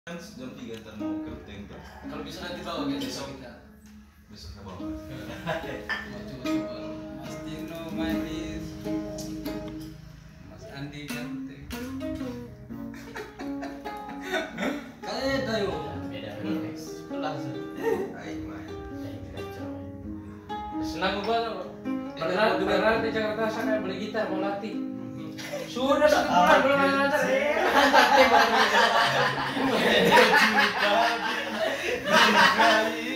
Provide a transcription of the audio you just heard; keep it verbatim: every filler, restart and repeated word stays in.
Kan jam tiga ntar mau ke Tengko. Kalau bisa nanti bawa ke besok kita. Besok ke bawah. Mau coba-coba. Mas Tino manis. Mas Andi cantik. Kayak tayo. Beda next. Langsung. Aing mah. Senang gua tuh. Pernah beneran di Jakarta saya kayak beli gitar mau latih. Sudah satu bulan belum ada lancar.